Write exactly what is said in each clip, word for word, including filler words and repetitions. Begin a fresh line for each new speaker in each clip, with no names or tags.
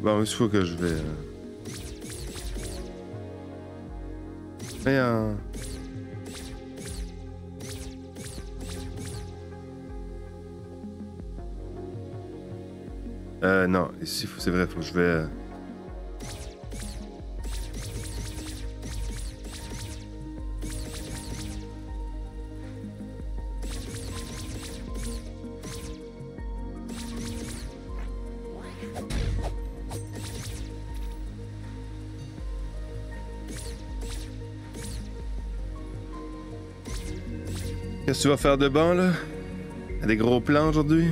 Bon, il faut que je vais... Euh... Mais euh... euh non, ici, c'est vrai, faut que je vais... Euh... Qu'est-ce que tu vas faire de bon, là? T'as des gros plans aujourd'hui?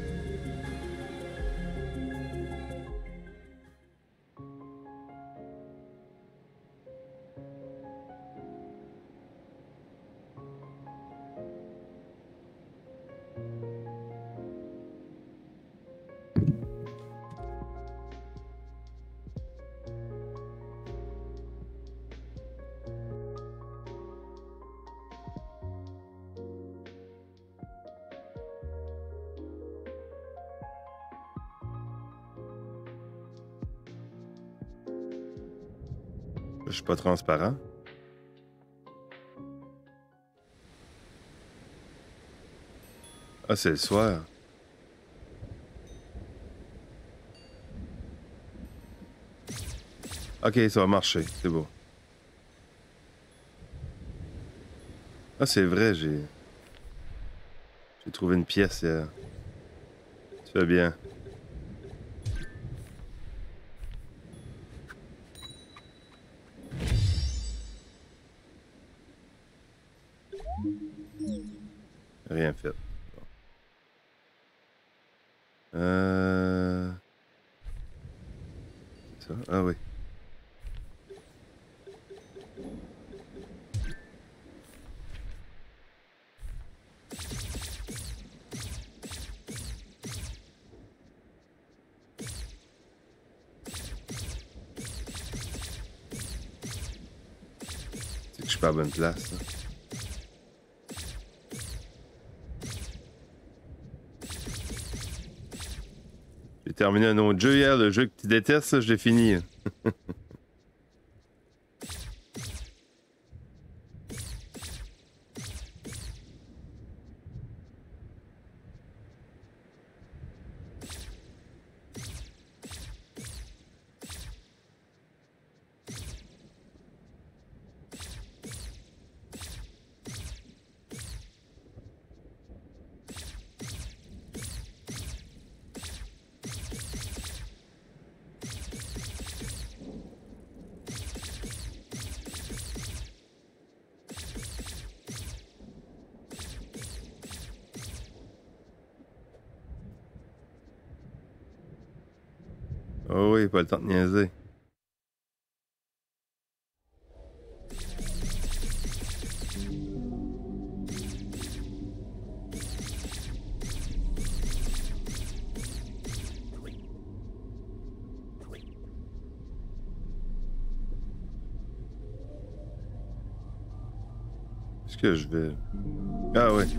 Je suis pas transparent. Ah, c'est le soir. Ok, ça va marcher. C'est beau. Ah, c'est vrai, j'ai... J'ai trouvé une pièce hier. Tu fais bien. Rien fait. Bon. Euh... C'est ça? Ah oui. C'est que je suis pas à bonne place, là. J'ai terminé un autre jeu hier, le jeu que tu détestes, là, je l'ai fini. Oh oui, pas le temps de niaiser. Est-ce que je vais... Ah oui.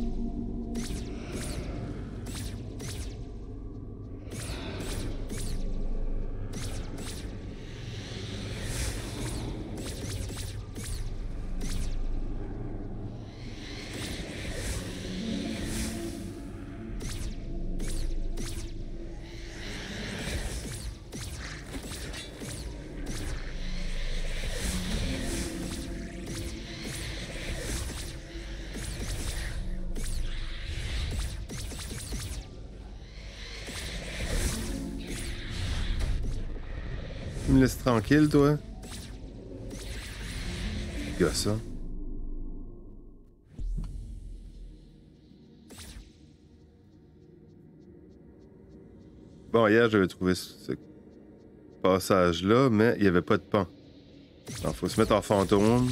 Tu me laisses tranquille, toi? Gars, ça. Bon, hier, j'avais trouvé ce passage-là, mais il n'y avait pas de pan. Alors, faut se mettre en fantôme.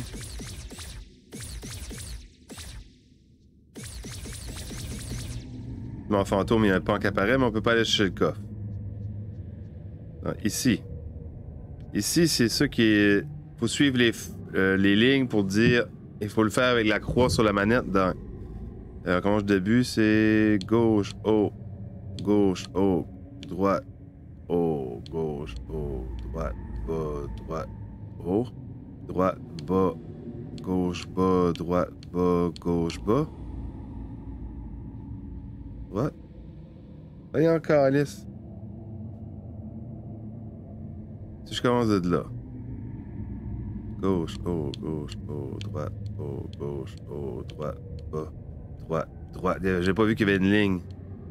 Mais en fantôme, il y a un pan qui apparaît, mais on peut pas aller chercher le coffre. Non, ici. Ici, c'est ça qui est... Faut suivre les, euh, les lignes pour dire... Il faut le faire avec la croix sur la manette. Dans... Alors, comment je débute? C'est gauche, haut, gauche, haut, droite, haut, gauche, haut, droite, bas, droite, haut, droite, bas, gauche, bas, droite, bas, gauche, bas. What? Voyons encore, Alice. Si je commence de là. Gauche, haut, gauche, haut, droite, haut, gauche, haut, droite, bas, droite, droite. J'ai pas vu qu'il y avait une ligne.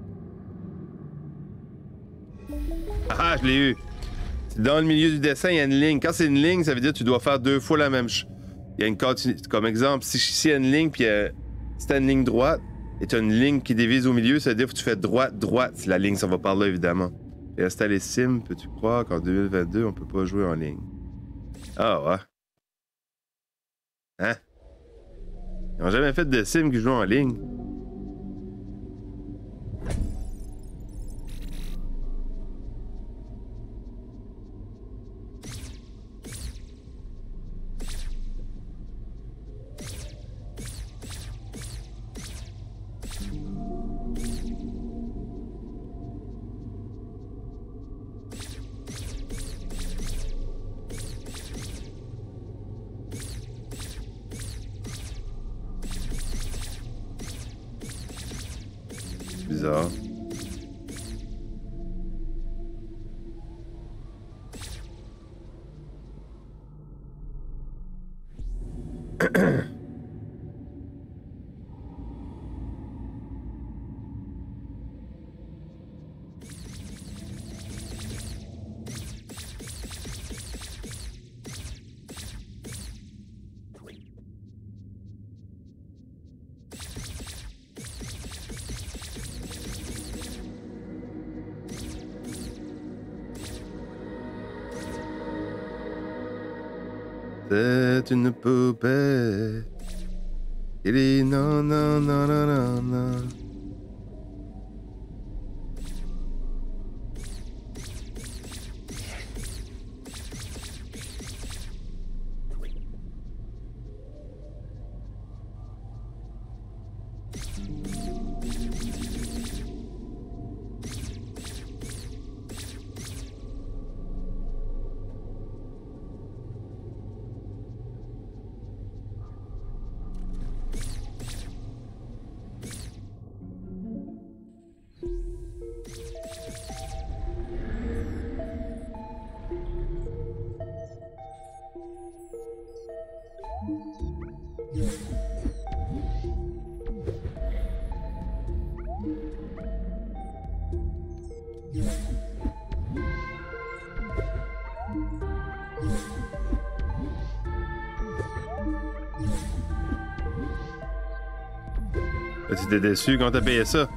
Ah, je l'ai eu. Dans le milieu du dessin, il y a une ligne. Quand c'est une ligne, ça veut dire que tu dois faire deux fois la même chose. Il y a une continuité. Comme exemple, si, si il y a une ligne, puis euh, si tu as une ligne droite, et tu as une ligne qui divise au milieu, ça veut dire que tu fais droite, droite. Si la ligne, ça va par là, évidemment. Et installer Sim, peux-tu croire qu'en deux mille vingt-deux, on peut pas jouer en ligne? Ah ouais. Hein? Ils n'ont jamais fait de Sim qui joue en ligne. Bizarre. C'est une poupée. Il est non, non, non, non, non, non. Tu étais déçu quand t'as payé ça?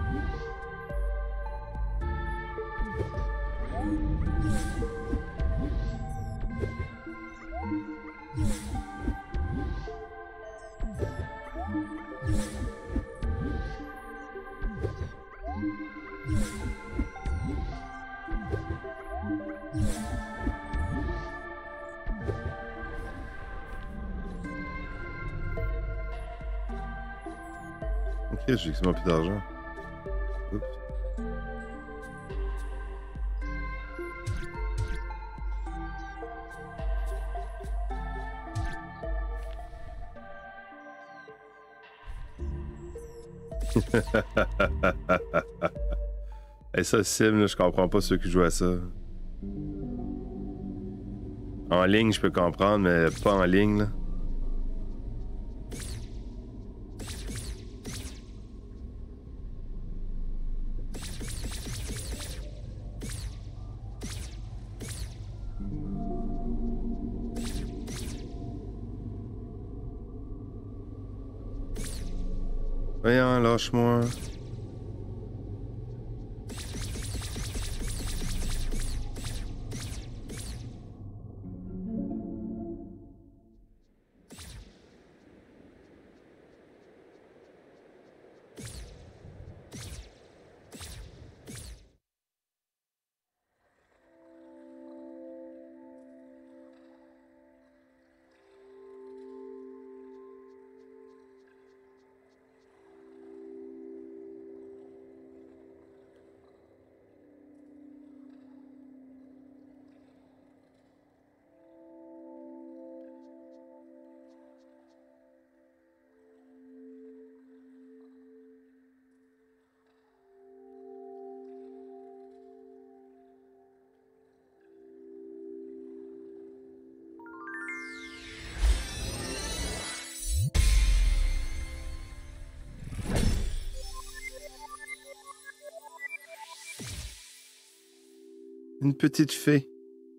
Ok, j'ai quasiment plus d'argent. Oups. Et ça, Sim, là, je comprends pas ceux qui jouent à ça. En ligne, je peux comprendre, mais pas en ligne, là. Voyons, lâche-moi. Une petite fée.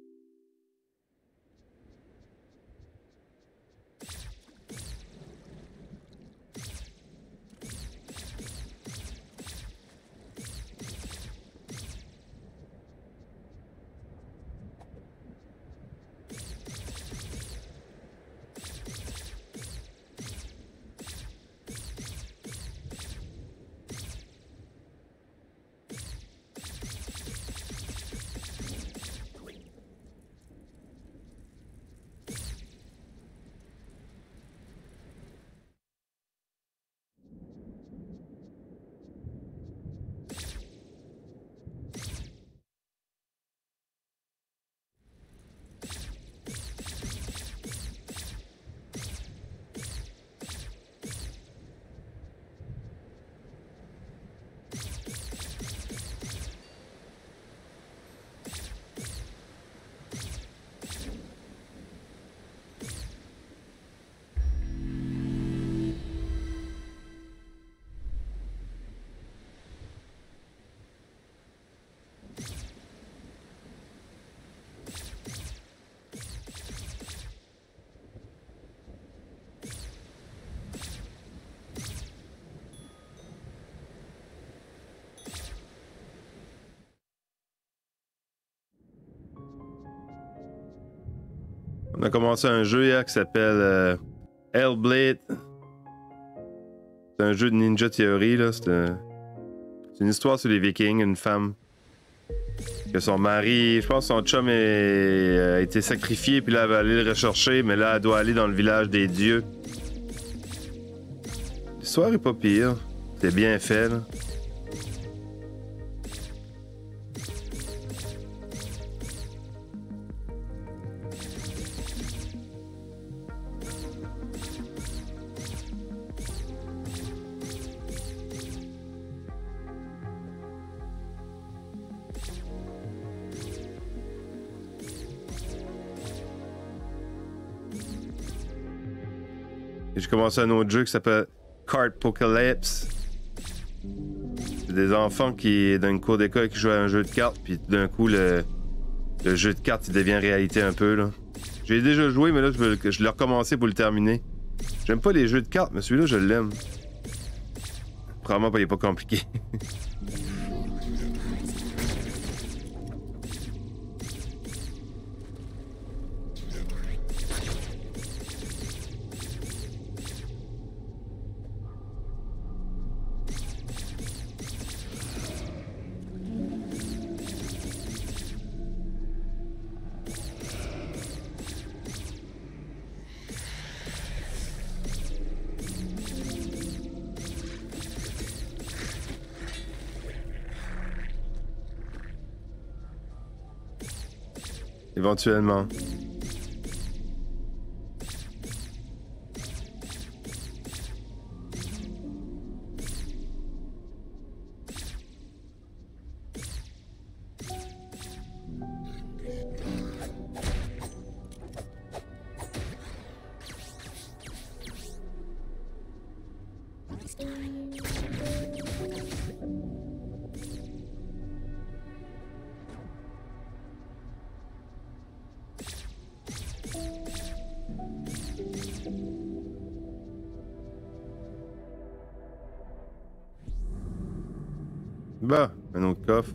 On a commencé un jeu hier qui s'appelle euh, Hellblade. C'est un jeu de Ninja Theory, là. C'est un... une histoire sur les Vikings, une femme que son mari, je pense que son chum est... euh, a été sacrifié, puis là elle va aller le rechercher, mais là elle doit aller dans le village des dieux. L'histoire est pas pire. C'est bien fait, là. J'ai commencé un autre jeu qui s'appelle Cartpocalypse. C'est des enfants qui, dans une cour d'école, qui jouent à un jeu de cartes, puis d'un coup, le, le jeu de cartes, il devient réalité un peu, là. J'ai déjà joué, mais là, je, veux, je l'ai recommencé pour le terminer. J'aime pas les jeux de cartes, mais celui-là, je l'aime. Probablement, il est pas compliqué. Éventuellement. Bah, un autre coffre.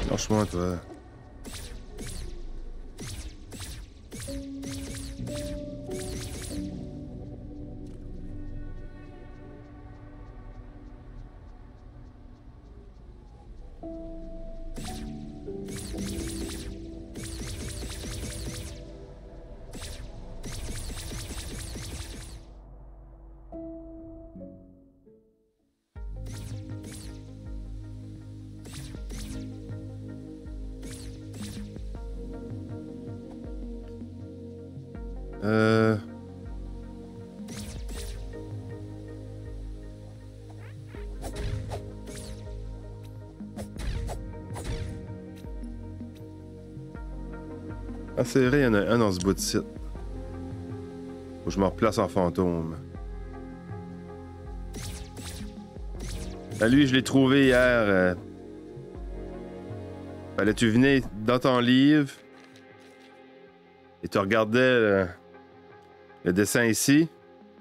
Lâche-moi, toi. Euh... Ah, c'est vrai, il y en a un dans ce bout de site. Faut que je me replace en fantôme. Ah, lui, je l'ai trouvé hier. Euh... Fallait tu venais dans ton livre et tu regardais le, le dessin ici.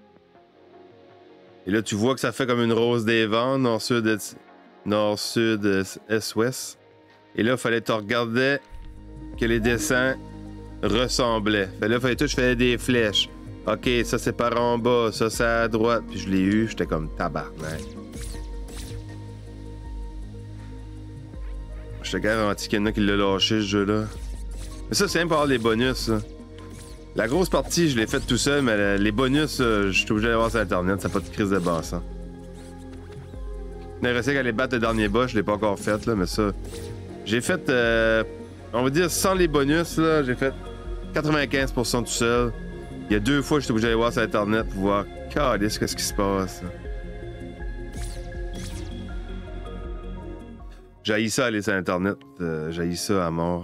Et là, tu vois que ça fait comme une rose des vents, nord-sud, nord-sud, est-ouest. Et là, il fallait que tu regardais que les dessins ressemblaient. Fait là, fallait tout, je faisais des flèches. Ok, ça c'est par en bas, ça c'est à droite. Puis je l'ai eu, j'étais comme tabarnak. Je te garantis qu'il y en a qui l'ont lâché ce jeu-là. Mais ça, c'est même pour avoir les bonus. Là. La grosse partie, je l'ai faite tout seul, mais les bonus, je suis obligé d'aller voir sur Internet, ça n'a pas de crise de bassin. Il restait qu'à aller battre le dernier boss, je l'ai pas encore fait, là, mais ça. J'ai fait, euh, on va dire, sans les bonus, là, j'ai fait quatre-vingt-quinze pour cent tout seul. Il y a deux fois que j'étais obligé d'aller voir sur Internet pour voir, calisse, qu'est-ce qui se passe. J'haïs ça aller sur Internet, euh, j'haïs ça à mort.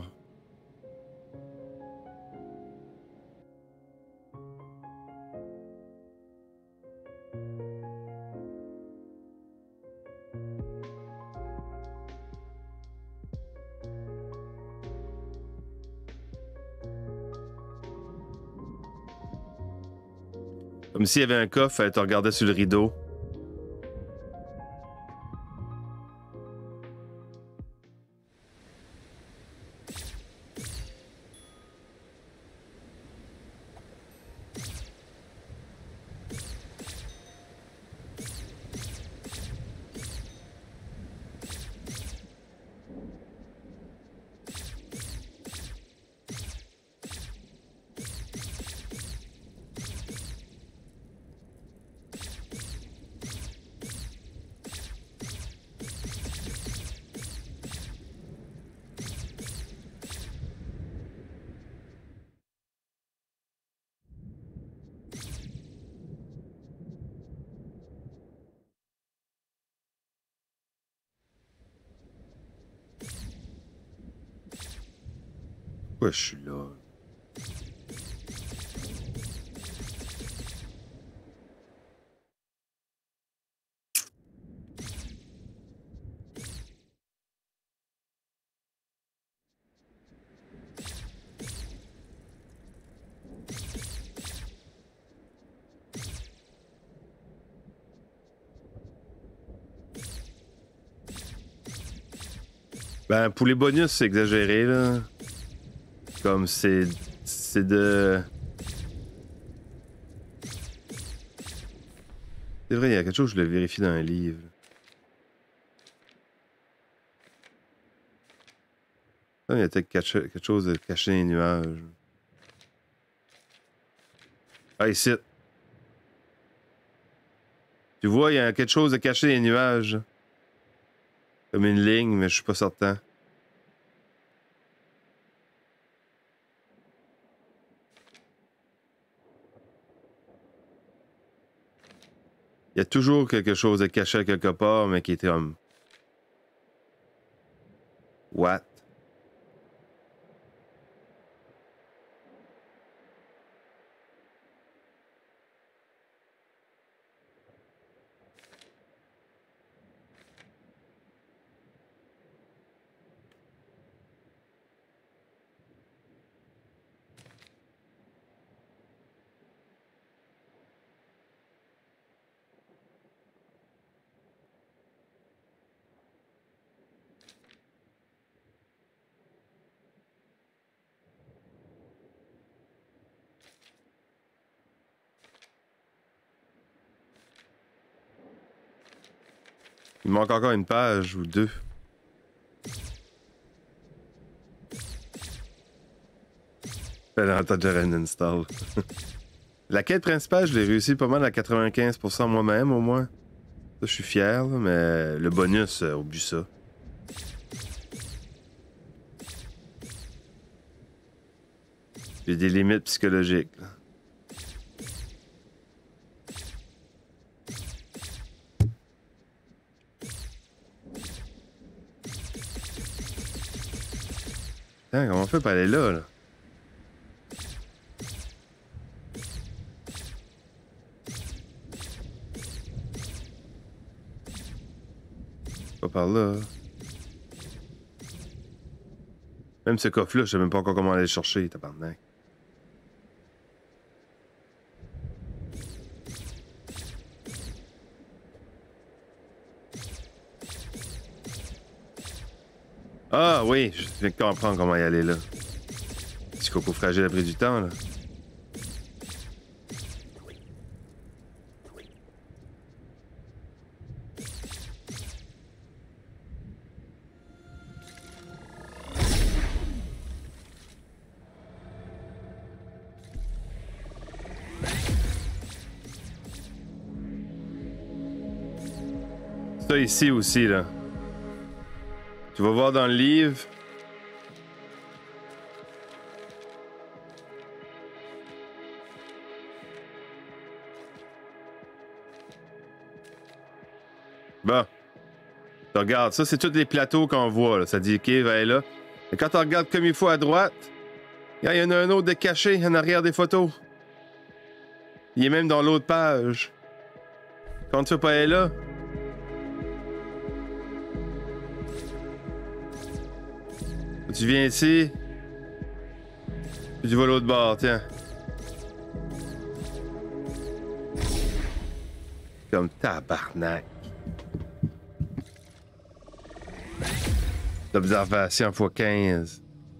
Comme s'il y avait un coffre, fallait te regarder sur le rideau. Pourquoi je suis là? Ben, pour les bonus, c'est exagéré, là. Comme c'est. C'est de. C'est vrai, il y a quelque chose, je le vérifie dans un livre. Ah, il y a peut-être quelque chose de caché dans les nuages. Ah, ici. Tu vois, il y a quelque chose de caché dans les nuages. Comme une ligne, mais je suis pas certain. Il y a toujours quelque chose de caché quelque part, mais qui était comme. What? Il manque encore une page ou deux. T'as déjà un install. La quête principale, je l'ai réussi pas mal à quatre-vingt-quinze pour cent moi-même, au moins. Ça, je suis fier, là, mais le bonus, euh, oublie ça. J'ai des limites psychologiques, là. Putain, comment on fait pour aller là, là? Pas par là. Même ce coffre-là, je sais même pas encore comment aller le chercher, tabarnak. Ah oui, je viens de comprendre comment y aller là. Petit coco fragile a pris du temps là. Ça ici aussi là. Tu vas voir dans le livre. Bon. Tu regardes, ça c'est tous les plateaux qu'on voit là. Ça dit ok, va aller là. Et quand tu regardes comme il faut à droite, il y en a un autre de caché en arrière des photos. Il est même dans l'autre page. Quand tu vas pas aller là. Tu viens ici. Puis tu vas l'autre bord, tiens. Comme tabarnak. L'observation fois quinze.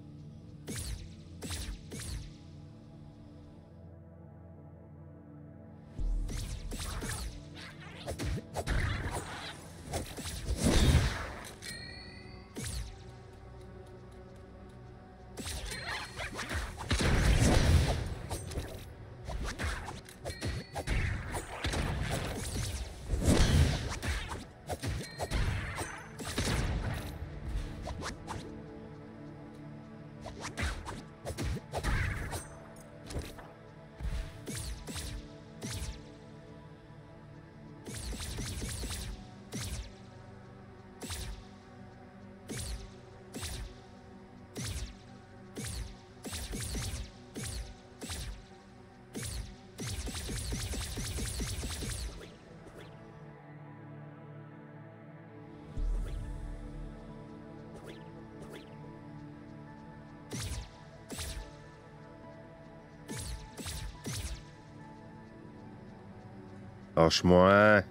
Lâche-moi.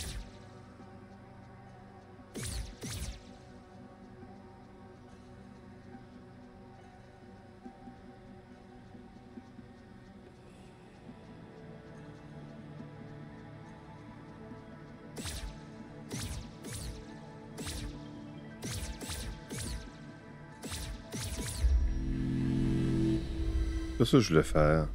C'est ça que je voulais faire.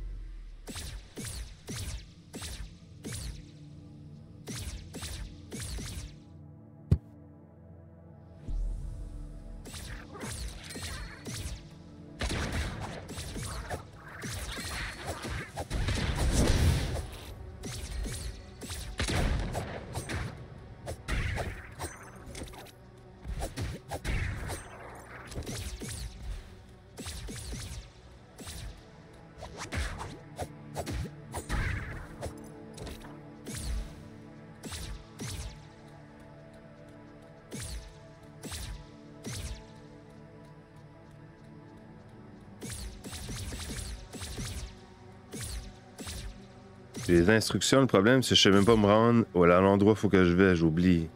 Les instructions, le problème, c'est que je sais même pas me rendre à l'endroit où il faut que je vais, j'oublie.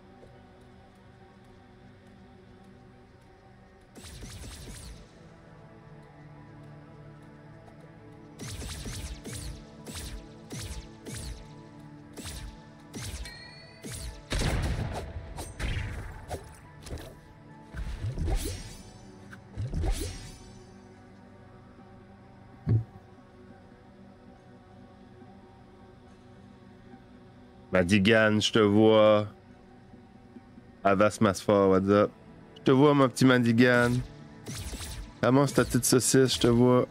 Madigan, je te vois. Avas Masfort, what's up? Je te vois, mon petit Madigan. Comment ta petite saucisse, je te vois.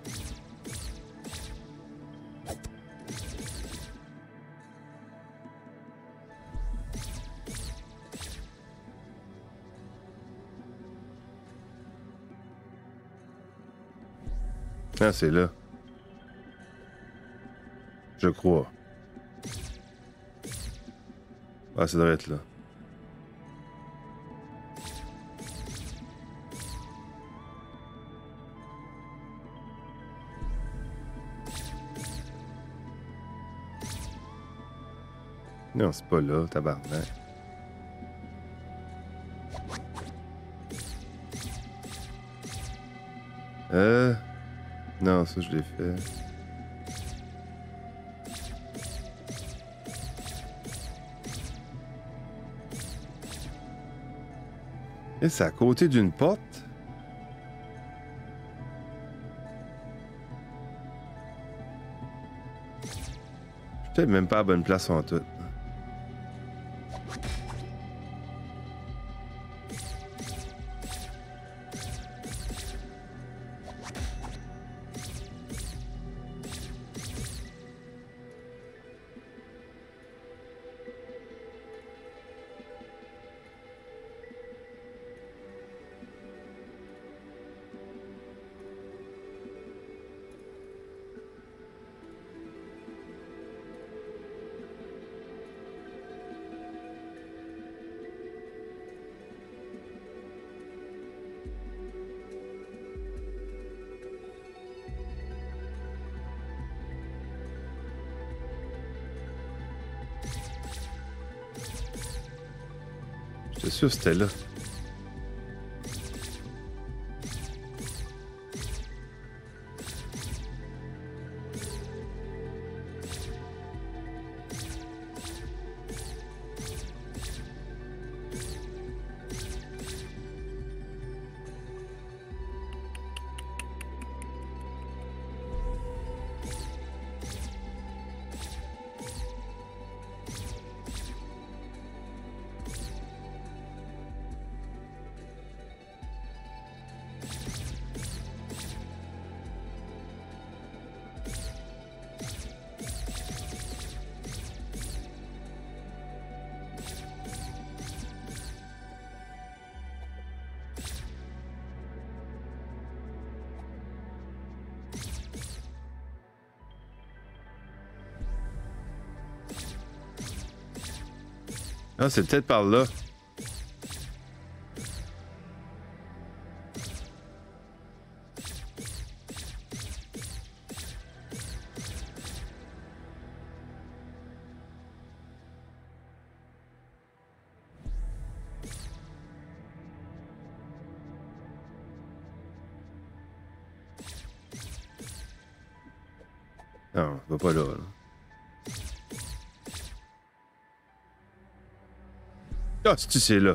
Ah, c'est là. Je crois. Ah, ça devrait être là. Non, c'est pas là, tabarnak. Euh... Non, ça, je l'ai fait. Et c'est à côté d'une porte? Je suis peut-être même pas à la bonne place en tout. J'étais sûr que c'était là. Ah, c'est peut-être par là. Non, va pas là, là. Ah, si c'est là.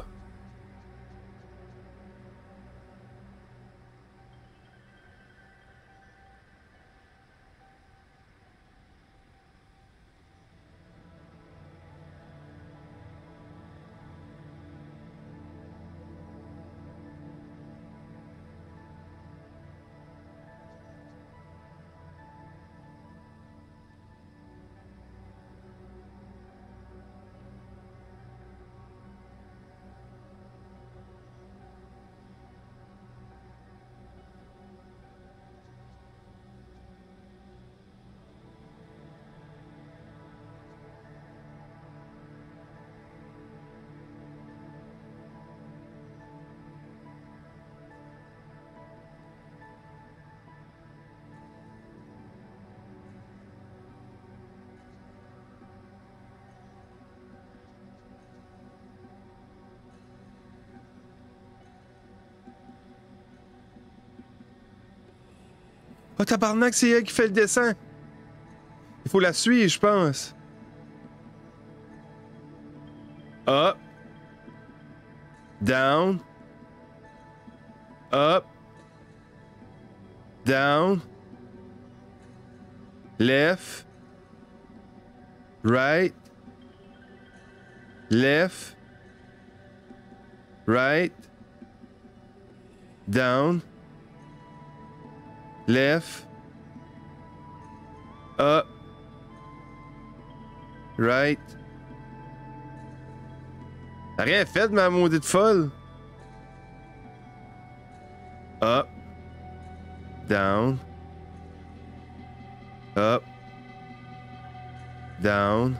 Oh, tabarnak, c'est elle qui fait le dessin. Il faut la suivre, je pense. Up. Down. Up. Down. Left. Right. left, right, down, left, up, right. T'as rien fait de ma maudite folle? Up, down, up, down,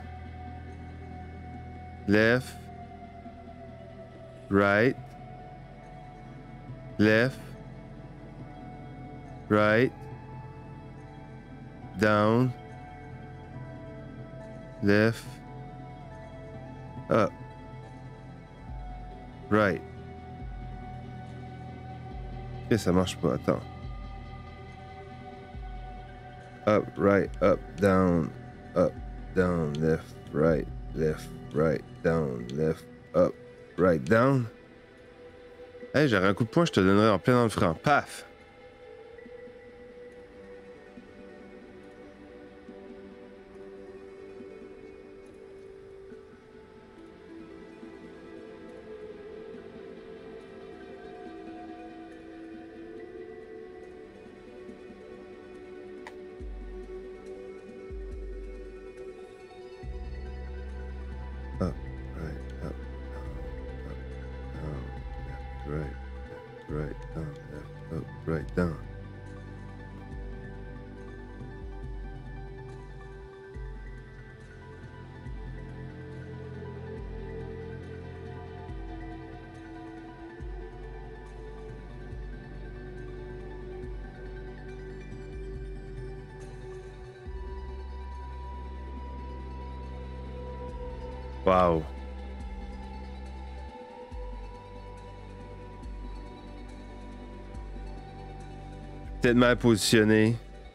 left, right, left, right, down, left, up, right. Ok, ça marche pas, attends. Up, right, up, down, up, down, left, right, left, right, down, left, up, right, down. Hey, j'aurais un coup de poing, je te donnerais en plein dans le franc. Paf! Up, right, up, down, up, down, left, right, left, right, down, left, up, right, down. Wow. Peut-être mal positionné.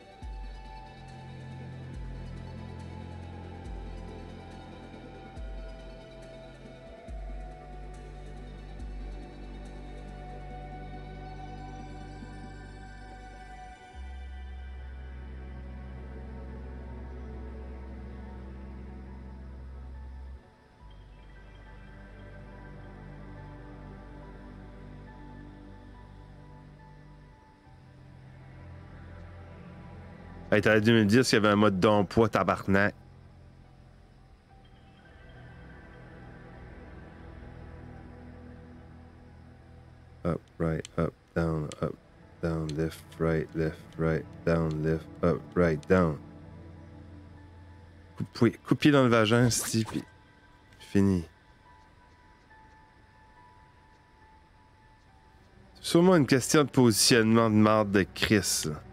Hey, t'aurais dû me dire s'il y avait un mode d'emploi, tabarnak. Up, right, up, down, up, down, left, right, left, right, down, left, up, right, down. Coup de pied dans le vagin, c'ti, pis fini. C'est sûrement une question de positionnement de marde de Chris. Là.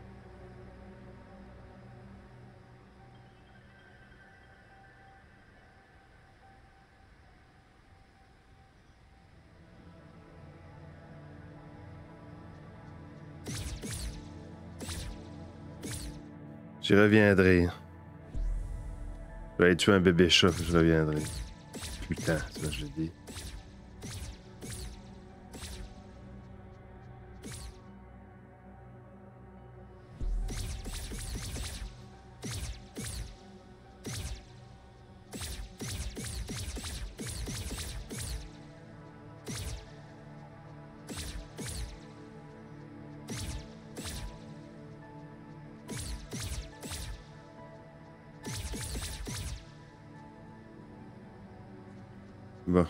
J'y reviendrai. Je vais aller tuer un bébé chat, je reviendrai. Putain, c'est ce que je dis. Bon.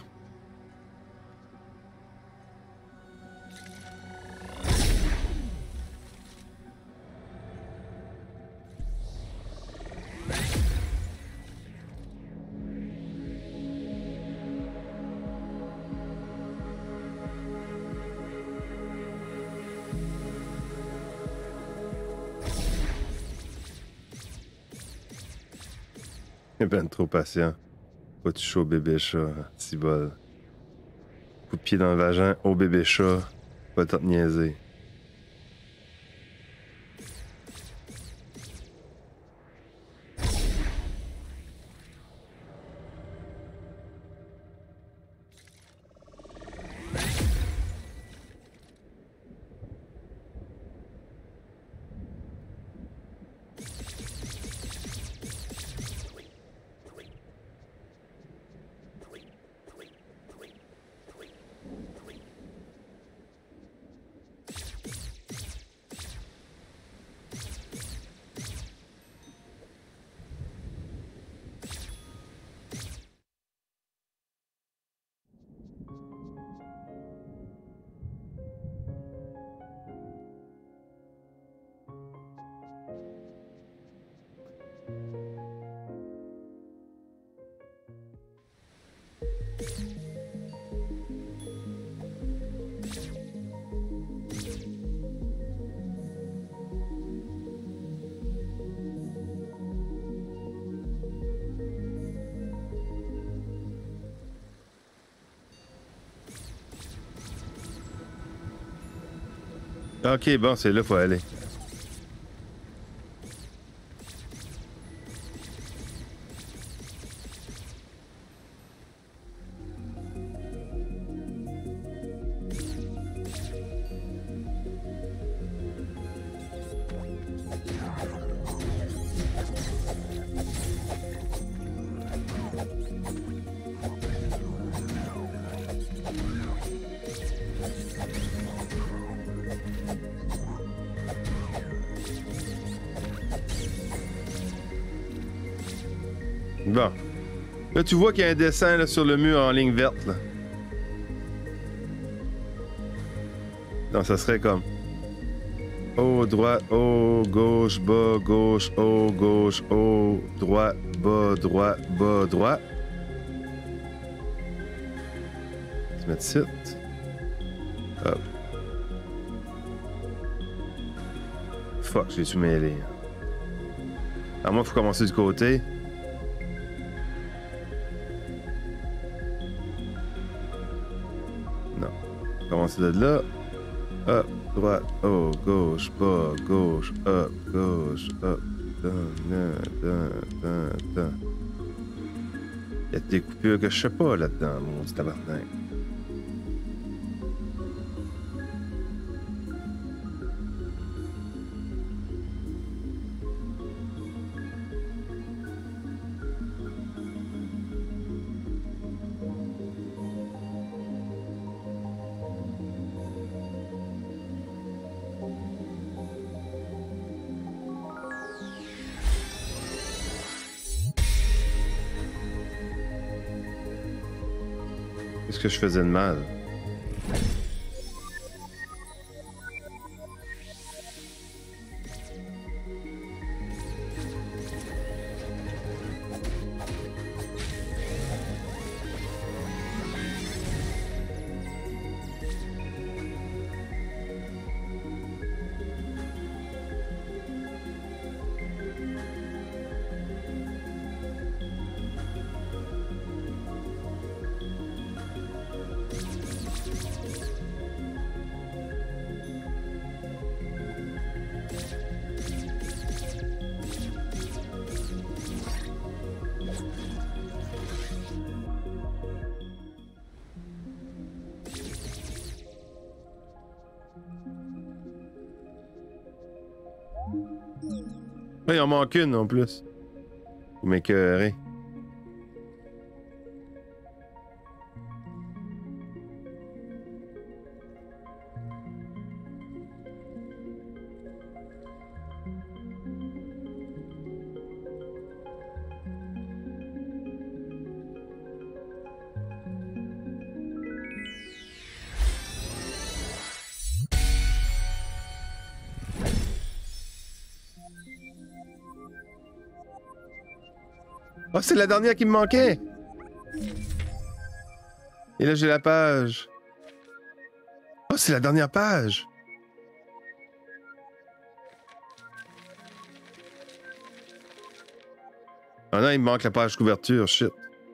Il est ben trop patient. Pas de chaud bébé chat, si bol. Coup de pied dans le vagin au bébé chat. Pas le temps de niaiser. Ok, bon, c'est là qu'il faut aller. Bon. Là, tu vois qu'il y a un dessin là, sur le mur en ligne verte. Là. Non, ça serait comme haut, droite, haut, gauche, bas, gauche, haut, gauche, haut, droite, bas, droite, bas, droite. Je vais mettre site. Hop. Fuck, j'ai tout mêlé. Alors moi, il faut commencer du côté. Non. Commencer de là. Hop, droite, haut, gauche, bas, gauche, hop, gauche, hop. Dan, dan, dan, dan, dan. Il y a des coupures que je sais pas là-dedans, mon petit tabarnak. Qu'est-ce que je faisais de mal? Il en manque une en plus. Vous m'écœurez. Oh, c'est la dernière qui me manquait! Et là, j'ai la page. Oh, c'est la dernière page! Ah non, il me manque la page couverture, shit.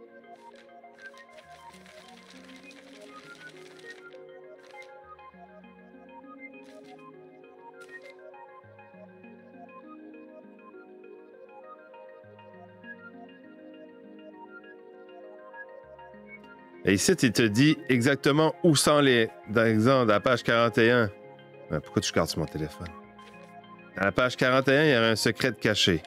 Et ici, il te dit exactement où sont les... Dans exemple, à la page quarante et un. Ouais, pourquoi tu regardes sur mon téléphone? À la page quarante et un, il y aurait un secret de caché.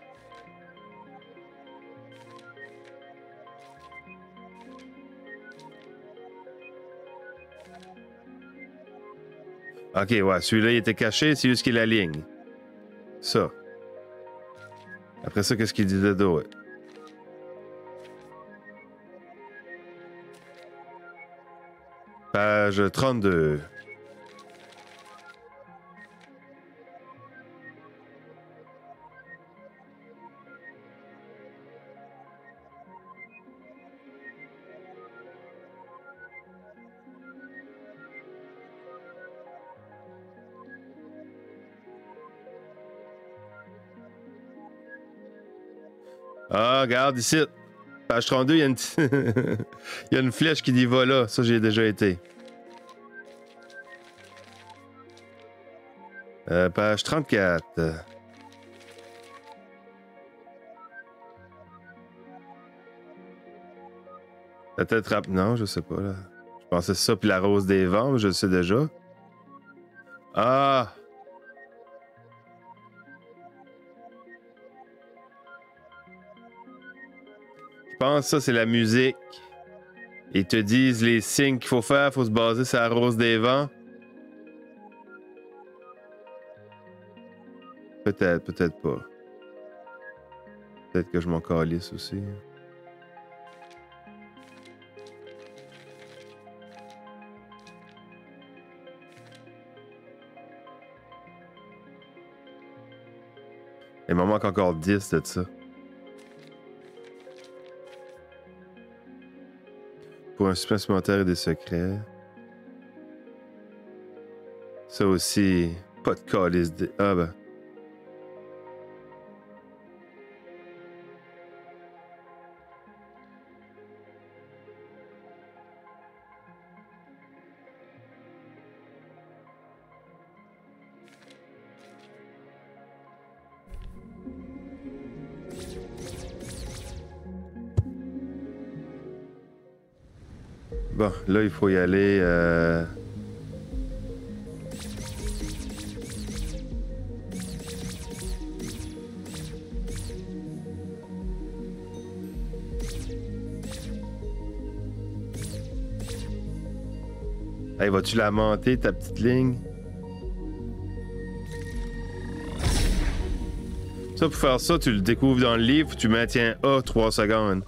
OK, ouais, celui-là, il était caché, c'est juste qu'il la ligne. Ça. Après ça, qu'est-ce qu'il dit de dos? Ouais. Page trente-deux. Ah, regarde ici. Page trente-deux, il y a une, il y a une flèche qui dit va là. Ça, j'ai déjà été. Euh, page trente-quatre. Peut-être rap... Non, je sais pas, là. Je pensais ça, puis la rose des vents, je le sais déjà. Ah! Je pense que ça, c'est la musique. Ils te disent les signes qu'il faut faire, faut se baser sur la rose des vents. Peut-être, peut-être pas. Peut-être que je m'en calisse aussi. Il m'en manque encore dix de ça. Pour un suspense supplémentaire et des secrets. Ça aussi, pas de calice de... Ah ben. Bon, là, il faut y aller... Euh... Hey, vas-tu la monter, ta petite ligne? Ça, pour faire ça, tu le découvres dans le livre, tu maintiens A trois secondes.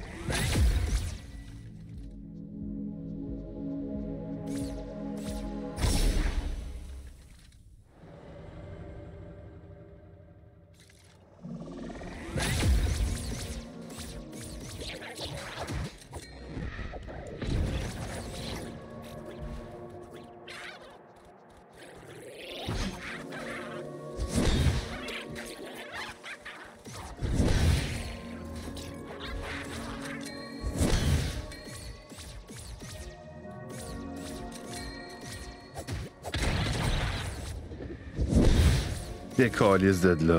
Des calices de là.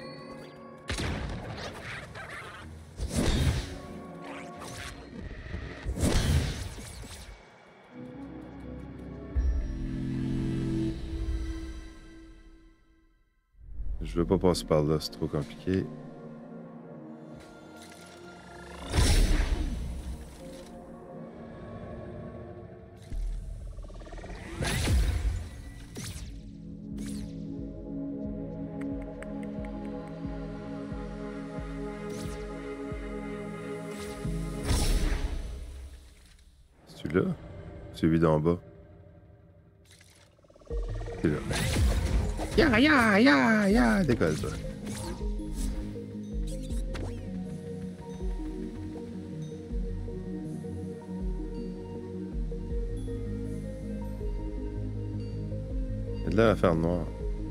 Je veux pas passer par là, c'est trop compliqué. C'est-tu là? Celui d'en bas. C'est là. Ya, ya, ya, ya! Décolle, toi. Il y a de l'air à faire noir.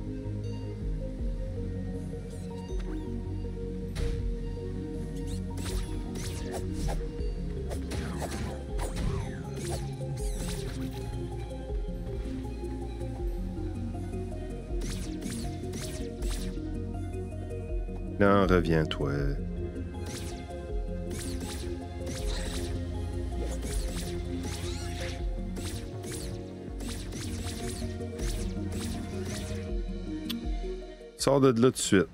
Non, reviens-toi. Sors de là tout de suite.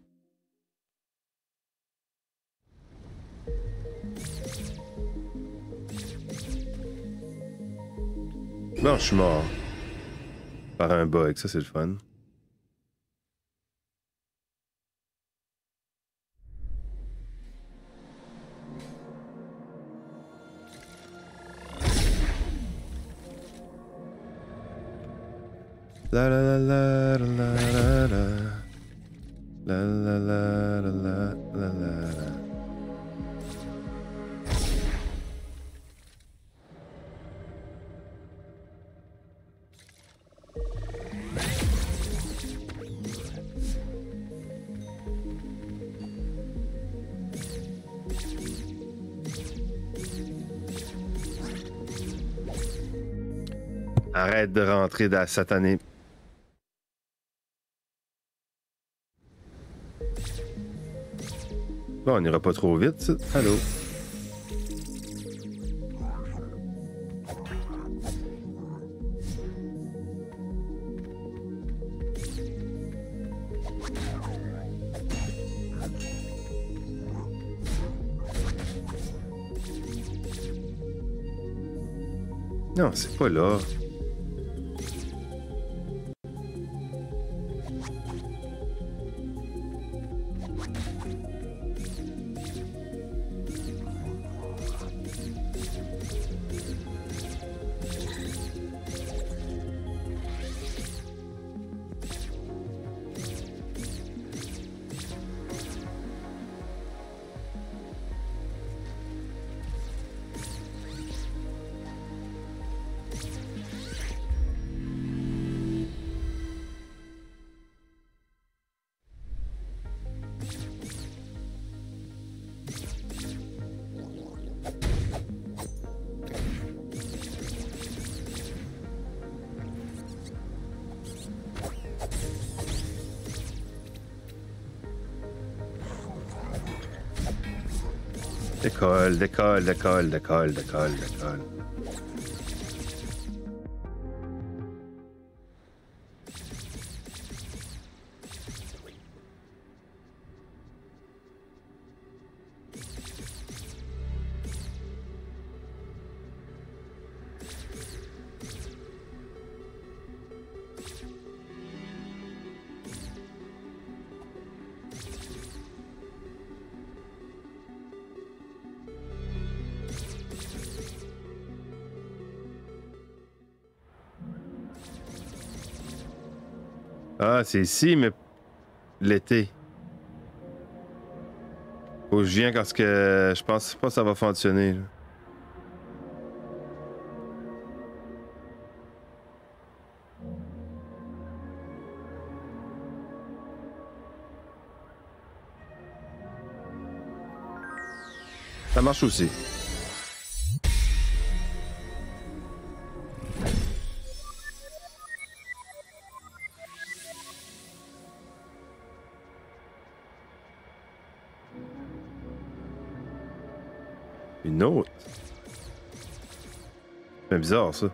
Bon, je suis mort. Par un bug, ça c'est le fun. La la la la la la la la la la la la la la. Arrête de rentrer dans la satanée. Bon, on n'ira pas trop vite, ça. Allô? Non, c'est pas là. Décolle, décolle, décolle, décolle, décolle, décolle. Ah, c'est ici, mais l'été. Faut que je viens parce que je pense pas que ça va fonctionner. Là. Ça marche aussi. Une autre? C'est bizarre, ça.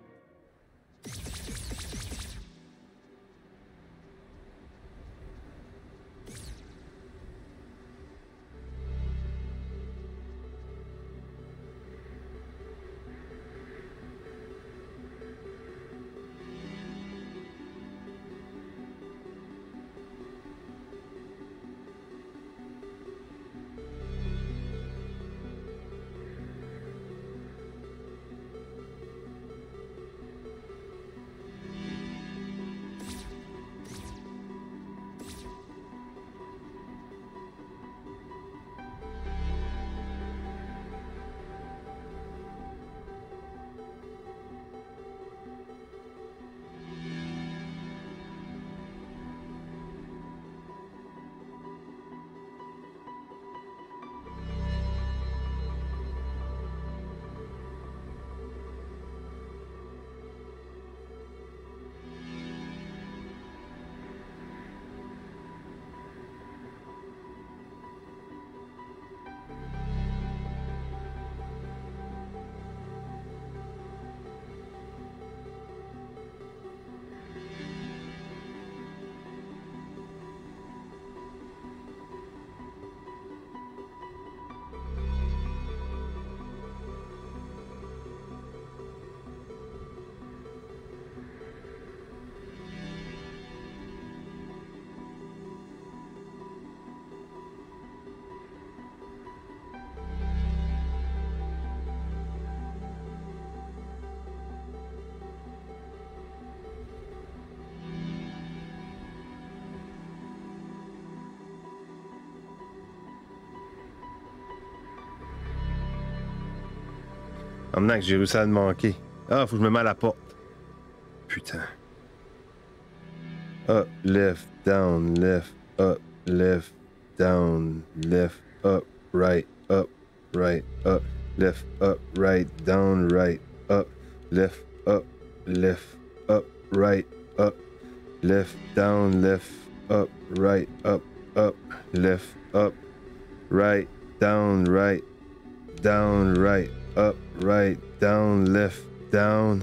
Maintenant que j'ai réussi à le manquer. Ah, faut que je me mette à la porte. Putain. Up, left, down, left, up, left, down, left, up, right, up, right, up, left, up, right, down, right, up, left, up, left, up, right, up, left, down, left, up, right, up, up, left, up, right, down, right, down, right, up, right, down, left, down,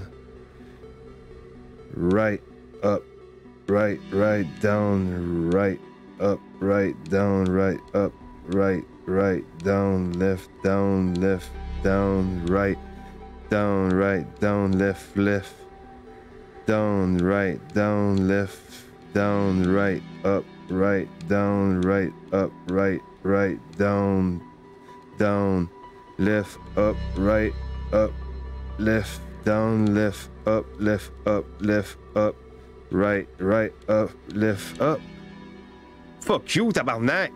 right, up, right, right, down, right, up, right, down, right, up, right, right, down, left, down, left, down, right, down, right, down, left, left, down, right, down, left, down, right, up, right, down, right, up, right, right, down, down, left, up, right, up, left, down, left, up, left, up, left, up, right, right, up, left, up. Fuck you, tabarnak!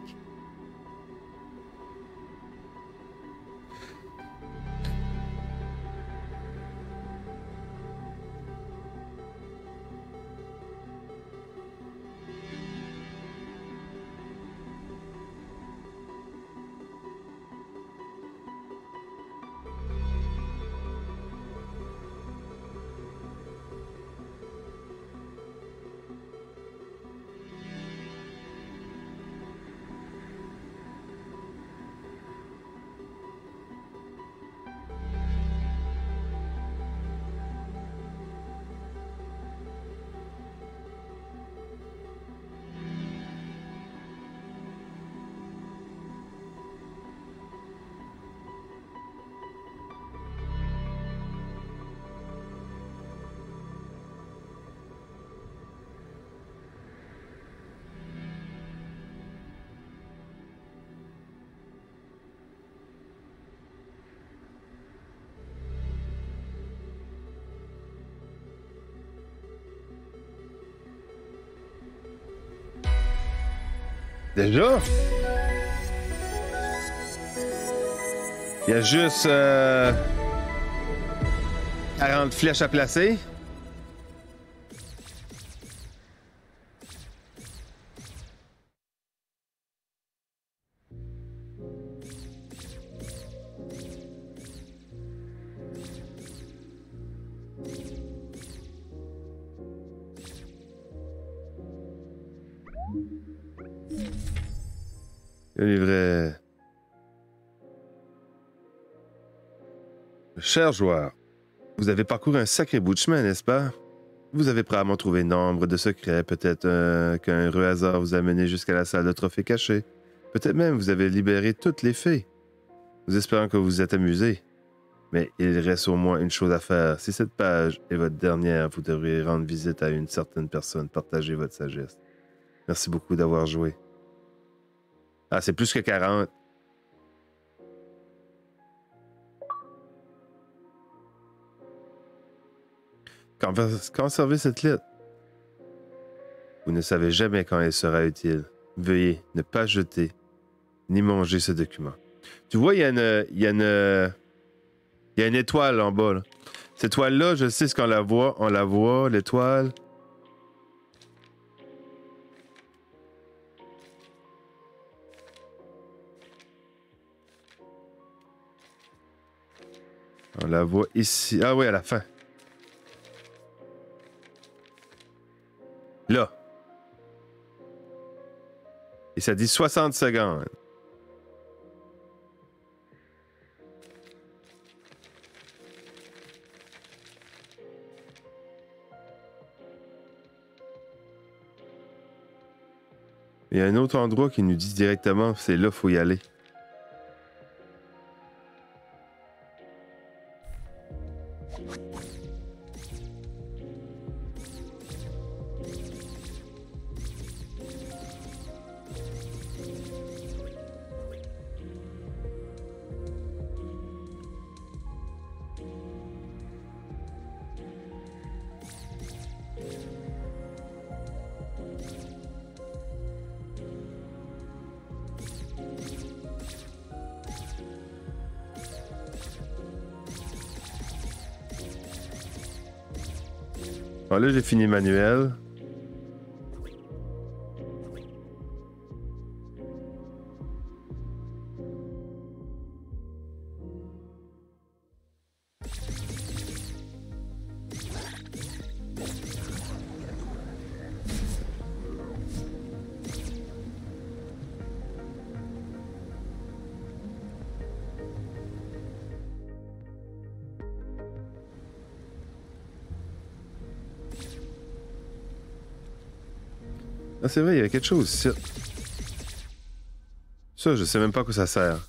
Déjà? Il y a juste euh, quarante flèches à placer. Le livret. Cher joueur, vous avez parcouru un sacré bout de chemin, n'est-ce pas? Vous avez probablement trouvé nombre de secrets, peut-être euh, qu'un heureux hasard vous a mené jusqu'à la salle de trophées cachés. Peut-être même vous avez libéré toutes les fées. Nous espérons que vous vous êtes amusé. Mais il reste au moins une chose à faire. Si cette page est votre dernière, vous devriez rendre visite à une certaine personne, partager votre sagesse. Merci beaucoup d'avoir joué. Ah, c'est plus que quarante. Conservez cette lettre. Vous ne savez jamais quand elle sera utile. Veuillez ne pas jeter ni manger ce document. Tu vois, il y a une, il y a une, il y a une étoile en bas. Là. Cette étoile-là, je sais ce qu'on la voit. On la voit, l'étoile. On la voit ici. Ah oui, à la fin. Là. Et ça dit soixante secondes. Il y a un autre endroit qui nous dit directement, c'est là, il faut y aller. Bon, là, j'ai fini manuel. Ah, c'est vrai, il y a quelque chose ici. Ça, je sais même pas à quoi ça sert.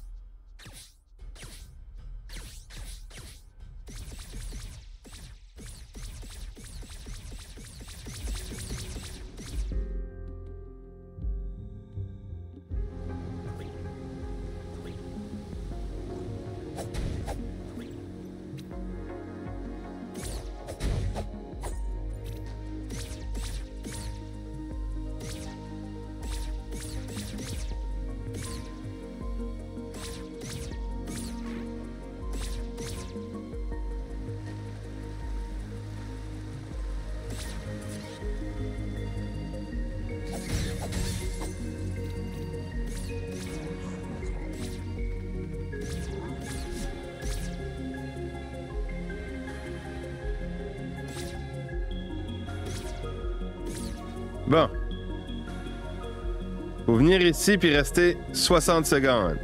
Bon. Faut venir ici puis rester soixante secondes.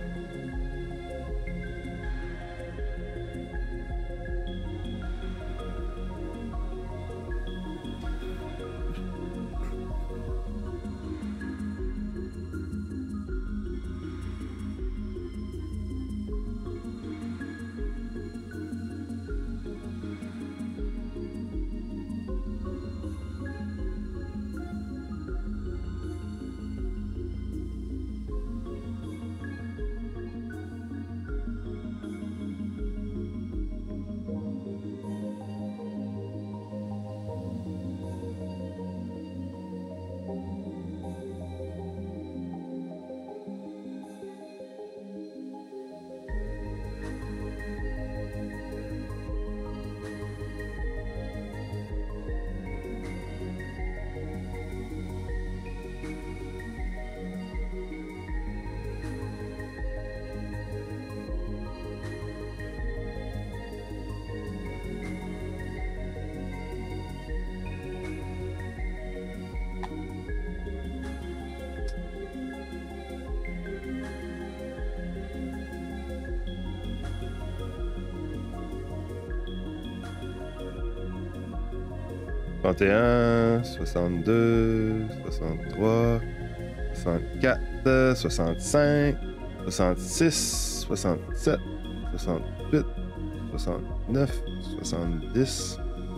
trente et un, soixante-deux, soixante-trois, soixante-quatre, soixante-cinq, soixante-six, soixante-sept, soixante-huit, soixante-neuf, soixante-dix.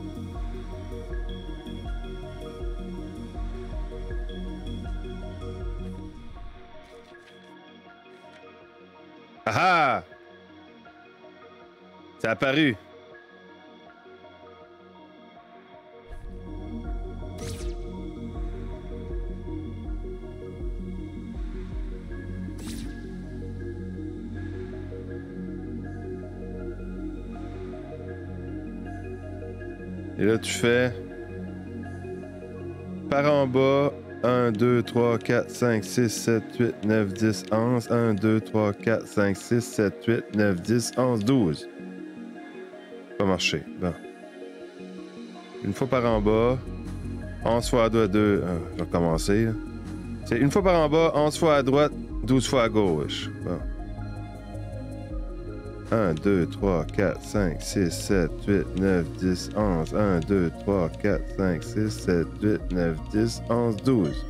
Ah ah! C'est apparu. Et là, tu fais par en bas, un, deux, trois, quatre, cinq, six, sept, huit, neuf, dix, onze. un, deux, trois, quatre, cinq, six, sept, huit, neuf, dix, onze, douze. Pas marché. Bon. Une fois par en bas, onze fois à droite, deux. Ah, je vais recommencer. C'est une fois par en bas, onze fois à droite, douze fois à gauche. Bon. un, deux, trois, quatre, cinq, six, sept, huit, neuf, dix, onze. un, deux, trois, quatre, cinq, six, sept, huit, neuf, dix, onze, douze.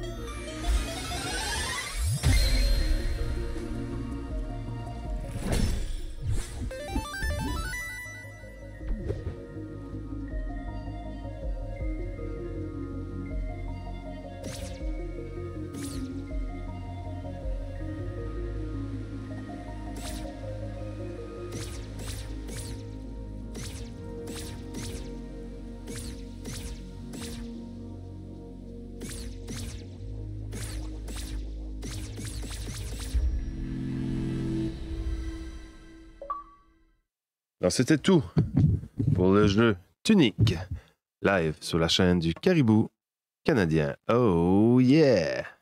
Alors, c'était tout pour le jeu Tunic, live sur la chaîne du Caribou canadien. Oh yeah!